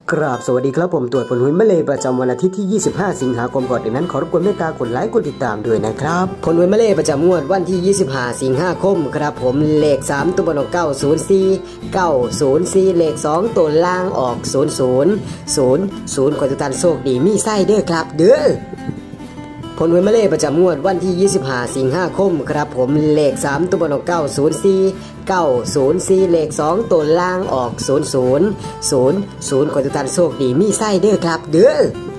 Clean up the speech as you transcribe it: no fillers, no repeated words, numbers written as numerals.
กราบสวัสดีครับผมตรวจผลหวยมะเร็งประจำวันอาทิตย์ที่ 25 สิงหาคมก่อนอื่นนั้นขอรบกวนเมตตากดไลค์กดติดตามด้วยนะครับผลหวยมะเร็งประจำงวดวันที่ 25 สิงหาคมครับผมเลข3ตัวบนออก904 904เลข2ตัวล่างออก0000ขอทุกท่านโชคดีมีไส้เด้อครับเด้อผลหวยมะเร็งประจำงวดวันที่ 25 สิงหาคมครับผมเลข3ตัวบนออก904 เลข2ตัวล่างออก0000ขอทุกท่านโชคดีมีไส้เด้อครับเด้อ